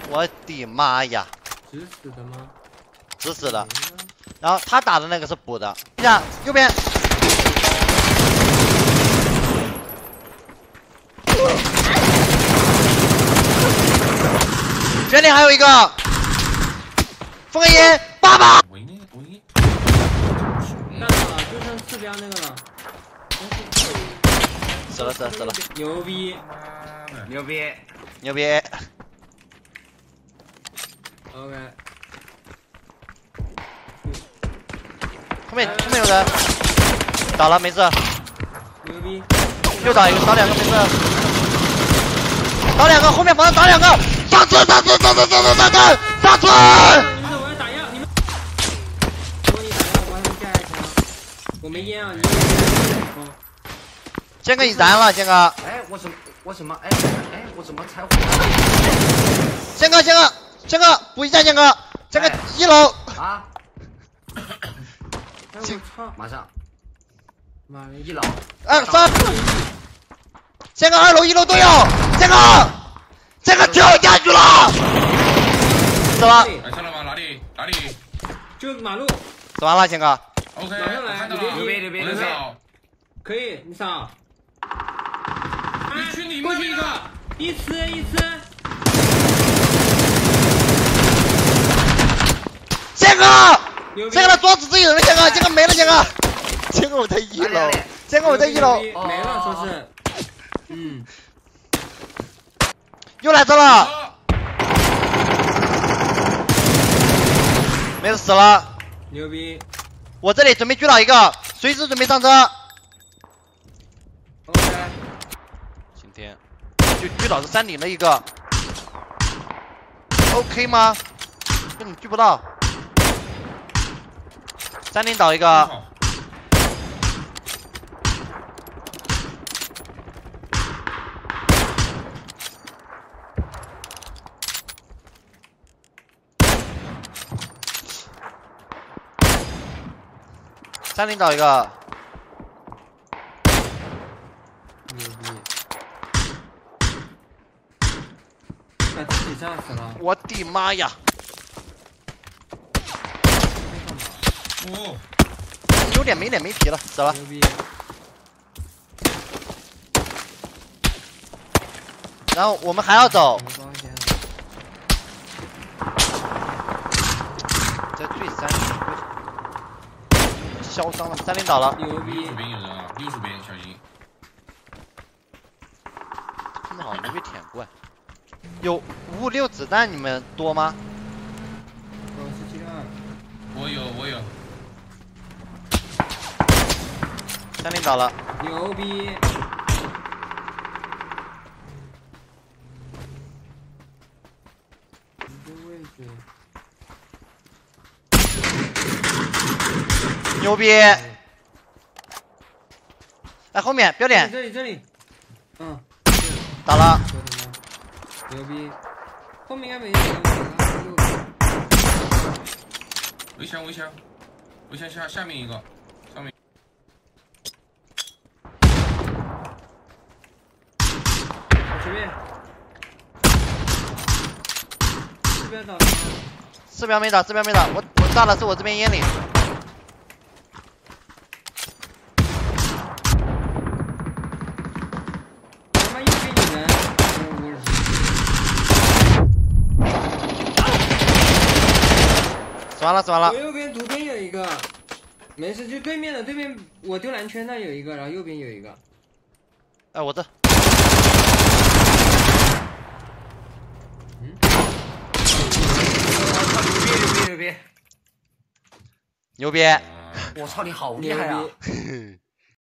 我的妈呀！ 直死的吗？ 直死的。然后他打的那个是补的。你看右边。这里还有一个。封个烟，爸爸。 我应。 干了，就剩4标那个了。 死了。 牛逼！OK。 后面有人，倒了没事。 牛逼！ 又倒一个，倒2个没事。倒2个，后面房子倒2个，上车！ 你们我要打药，你们。如果你打药，我还能下一枪。我没烟啊，你。 建哥你燃了，建哥。 哎，我怎么我怎么才？ 建哥补一下，建哥1楼。 啊！ 我操！ 马上。 妈的 1楼。 3。建哥2楼1楼都有，建哥跳下去了。死了。 来上了吗？哪里？ 就马路。 死完了，建哥。 OK。 马上来， 牛逼！ 可以，你扫。 你去你过去一个，一次。 建哥的桌子自己人了，建哥没了，建哥我在1楼， 没了说是， 又来这了，没事死了， 牛逼， 我这里准备狙倒一个，随时准备上车。 OK， 今天狙倒是山顶的一个 ，OK 吗？这你狙不到。山顶倒一个，山顶倒一个， 牛逼，把自己炸死了， 我的妈呀！ 哦， 有点没脸没皮了，死了。 牛逼！ 然后我们还要走。在最山顶，嚣张了，山顶倒了。 牛逼 ！60边有人啊，60边小心。 他们好像没被舔过。有556子弹，你们多吗？ 我是72。 我有。 山顶倒了， 牛逼！一个位置， 牛逼！来后面标点， 这里， 倒了， 牛逼！后面应该没人， 围墙下面一个，上面。 随便。4标倒了吗 4标没倒，我炸的是我这边烟里。 他妈右边有人， 死完了。 我右边图片有一个，没事，就对面我丢蓝圈那有一个，然后右边有一个。 哎，我这。 牛逼！ 牛逼！ 我操，你好厉害啊！